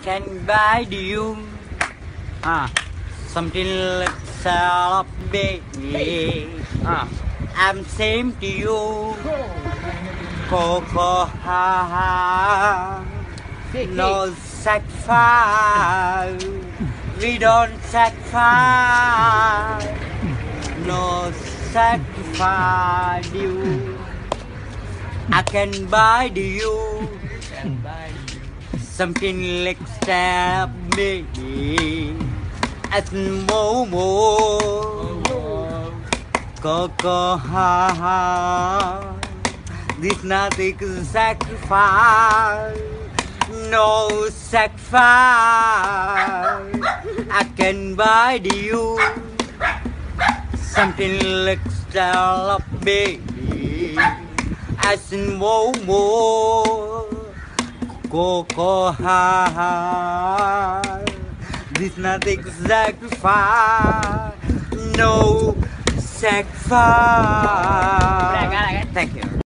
can buy you something like salad, baby. I'm same to you. Coco, ha ha. No sacrifice. We don't sacrifice. No sacrifice you. I can buy you something like that, baby. As Momo, Coco, ha ha. This nothing sacrifice, no sacrifice. I can buy you something like that, baby. As Momo, Coco, ha ha. This nothing sacrifice, no sacrifice. Thank you.